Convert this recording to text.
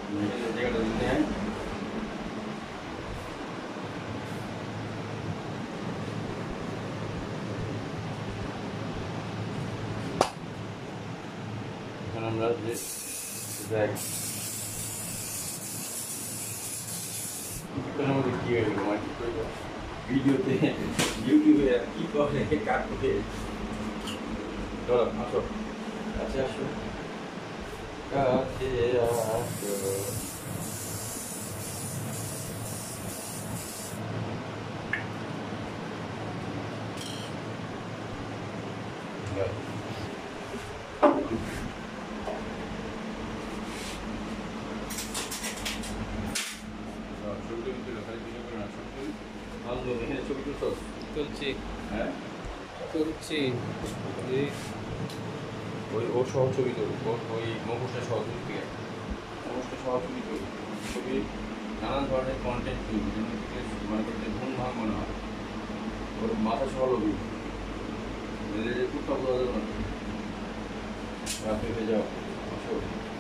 জায়গাটা নিয়ে আমরা যে দেখ মধ্যে কি হয়ে গেল মাটি করে ভিডিওতে ইউটিউবে আর কি করে কাট করে চলো আসো কাছে আসো কাছে আসো তুলছি হ্যাঁ তুলছি ওই ও সহ ছবি তুলি ওই মুখোশটা সহ ছবি থেকে মুখোশটা সহ ছবি তুলি ছবি নানান ধরনের কন্টেন্ট তুলি যেমন মনে করতে ঘুম ভাঙ মনে হয় ওর মাথা সহ লবি কুত্তা বোঝা যাবে না রাত্রিতে যাও আসো